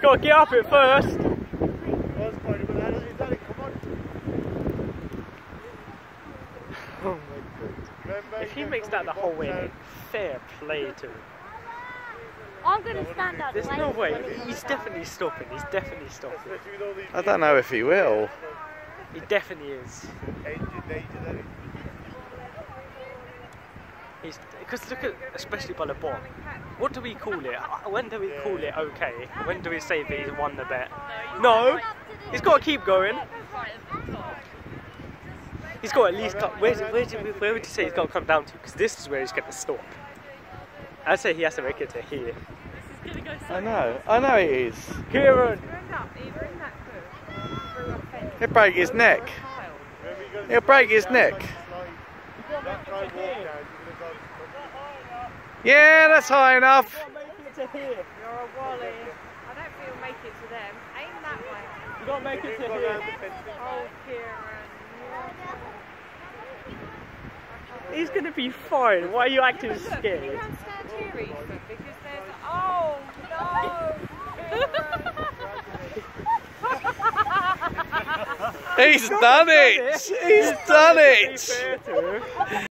Got to get up it first. Oh my god. If he makes that the whole way, fair play to him. I'm going to stand up. There's no way. He's definitely stopping. He's definitely stopping. I don't know if he will. He definitely is. Because look at, especially by the bottom. What do we call it? When do we call it okay? When do we say that he's won the bet? No! He's got to keep going. He's got to at least come. Where would you say he's got to come down to? Because this is where he's going to stop. I'd say he has to make it to here. I know it is. Kierran! He'll break his neck. He'll break his neck. Yeah, that's high enough. You're a wally. I don't think you'll make it to them. Aim that way. You got to make it to here. Oh, Kierran. He's going to be fine. Why are you acting scared? You can't stand here, Ethan, because there's... Oh, no! He's done it! He's done it!